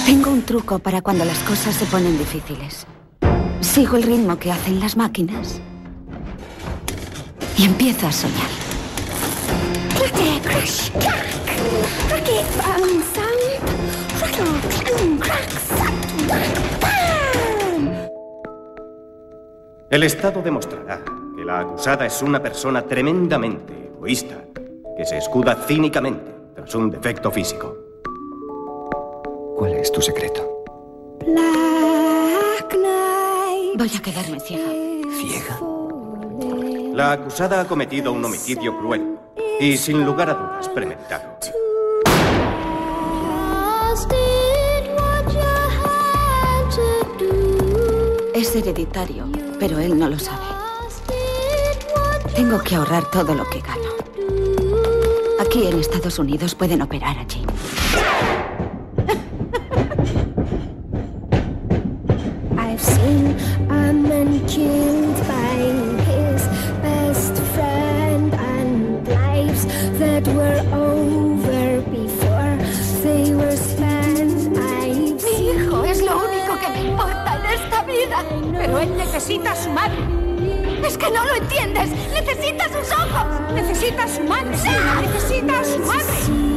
Tengo un truco para cuando las cosas se ponen difíciles. Sigo el ritmo que hacen las máquinas y empiezo a soñar. El Estado demostrará que la acusada es una persona tremendamente egoísta, que se escuda cínicamente tras un defecto físico. ¿Cuál es tu secreto? Voy a quedarme ciega. ¿Ciega? La acusada ha cometido un homicidio cruel y, sin lugar a dudas, premeditado. Es hereditario, pero él no lo sabe. Tengo que ahorrar todo lo que gano. Aquí en Estados Unidos pueden operar a Jim. I've seen a man killed by his best friend and lives that were over before they were spent. Mi hijo es lo único que me importa en esta vida. Pero él necesita a su madre. Es que no lo entiendes. Necesita sus ojos. Necesita a su madre. Sí, necesita a su madre.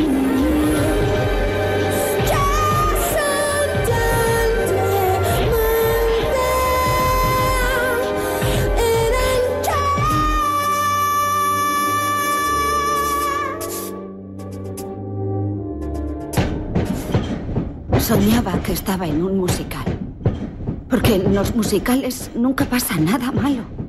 Soñaba que estaba en un musical. Porque en los musicales nunca pasa nada malo.